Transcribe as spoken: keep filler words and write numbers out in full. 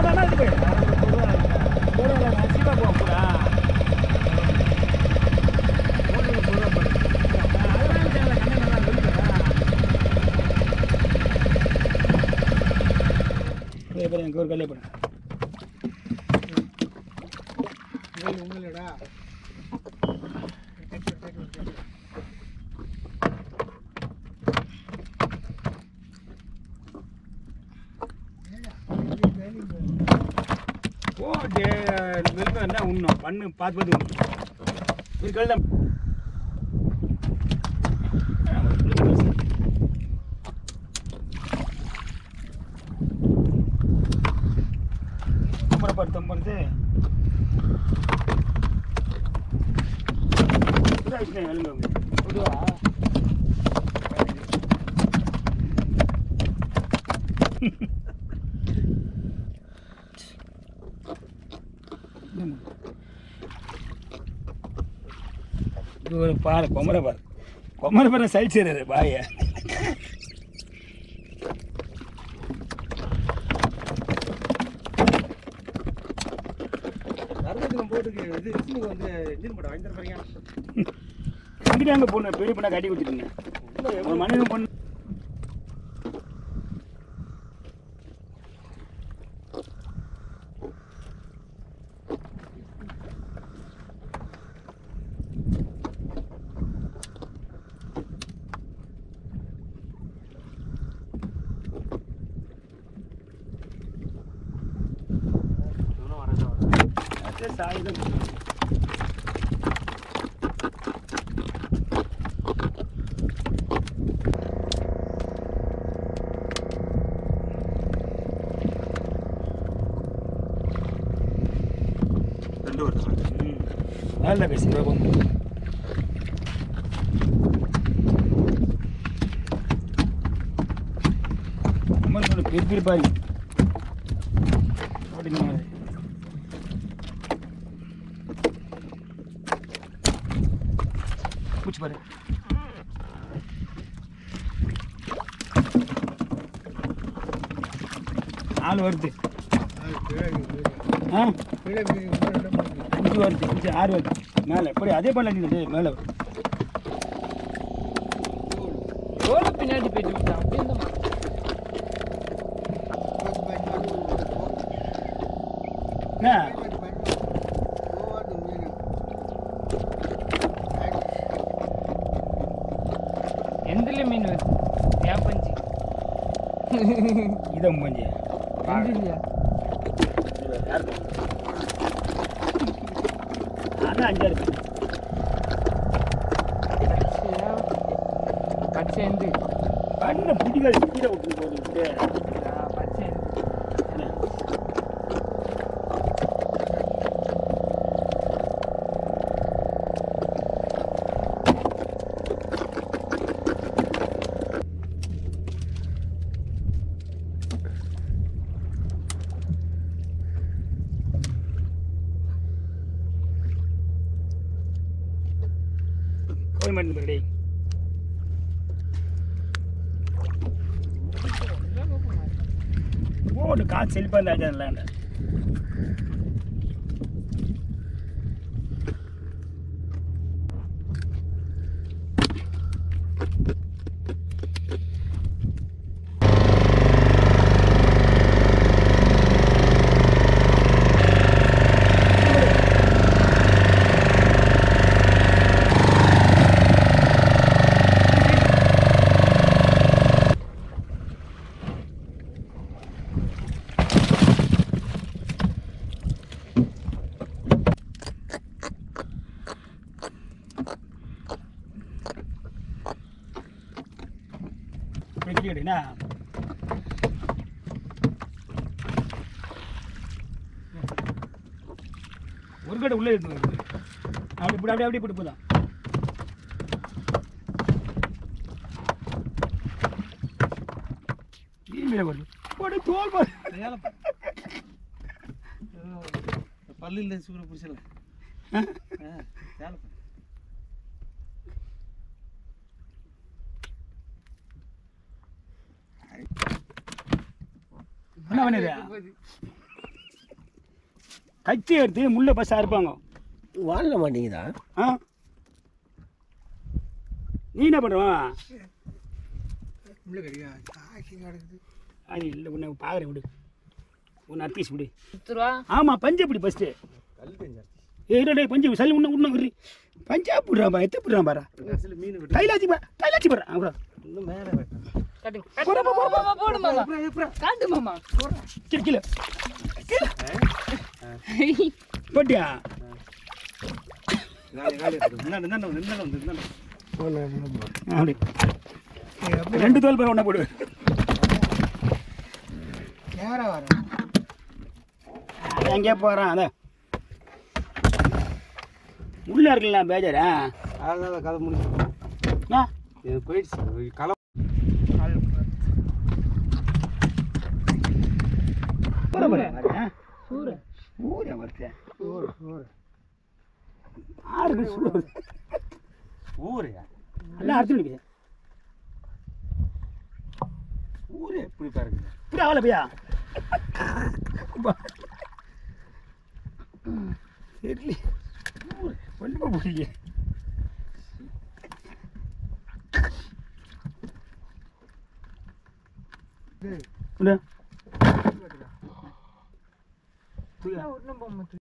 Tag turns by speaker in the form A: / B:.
A: எனக்கு ஒரு கல்லே பண்ணு
B: உங்களடா
A: ஓ டே வெல்கம் என்ன உண்ணும் பண்ணு பார்த்து பார்த்து உண்ணும் ஒரு கல் தான் படுத்தம் பண்ணுது ஒரு பாரு கொமரை பாரு கொமரை பாரு சைட் செய்யறாரு பாய அங்கே பொண்ணு பெரிய பொண்ணா கட்டி கொடுத்துருங்க ஒரு மனிதன் பொண்ணு சாயுதம் ரெண்டு வருஷம் நல்லா பேசி நம்மளோட பெரிய பெரிய பாருங்க அப்படிங்க பூச்சி பாரு நாலு வருது ஆ அஞ்சு வருது அஞ்சு ஆறு வருது மேலே எப்படி அதே பண்ணல நீ மேலே எவ்வளோ பின்னாடி போயிட்டு விட்டா அப்படி இருந்தோம் எந்தில மீன் ஏன் பஞ்சு இதான் பஞ்சு அதான் அஞ்சாறு பச்சை பண்ண பிடிக்காது ஸ்பீடாக விட்டு போட்டு பச்சை போய் மாட்டேன் ரெடி போட்டு காசு செழிப்பாக இருந்தா இல்லை என்ன ஒரு கடை உள்ளே இருந்து வருது அப்படி இப்படி அப்படியே அப்படியே போட்டு போதான் வருது போட்டு தோல்
B: பல்லு இல்லை சூட பிடிச்சல
A: என்ன பண்ணிடுறா கச்சி எடுத்து முள்ளை பஸ்ஸாக இருப்பாங்க
C: வாழ மாட்டேங்குதா?
A: ஆ நீ என்ன பண்ணுவான்?
B: முள்ளு கறியா காய்ச்சி கிடக்குது.
A: அது இல்லை உன்னை பார்க்குறேன் விடு, உன்னை அர்த்தீஸ் விடு.
D: சுத்துருவா
A: ஆமாம் பஞ்சு பிடி ஃபஸ்ட்டு. ஏடே பஞ்சு சளி உன்ன உன்ன விடு. பஞ்சா போடுறான்பா, எத்த போடுறான் பாரா.
B: மீன்
A: கைலாச்சி பா, கைலாச்சி போடுறான் அப்புறம்.
B: இன்னும் மேலே
D: காட்டு போடு மாமா போடு மாமா காட்டு மாமா
A: கீழே கீழே கீழே போட்டியா? அப்படி ரெண்டு தோல் பேர் ஒன்றா போடு.
B: நேராக வர
A: எங்கேயா போகிறான்? அதான் உள்ளே இருக்கலாம் பேஜரா.
B: அதான் கதை முடிச்சு
A: ஆ
B: போயிடுச்சு களை
A: சூரிய சூரிய வருது ஆறுக்கு சூடு
B: ஊரையா
A: எல்லாம் அறுத்து நிற்குது.
B: ஊரே எப்படி பாருங்க
A: இப்படி ஆகல பையா. சரி ஒன்றுமா பிடிக்க
B: ஒன்றும் போக